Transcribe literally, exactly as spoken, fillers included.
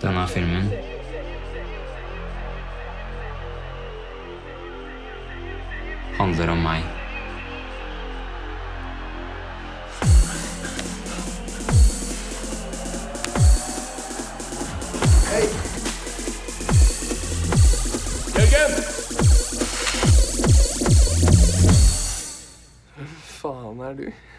Denne filmen handler om meg. Hei! Jørgen! Hvem faen er du?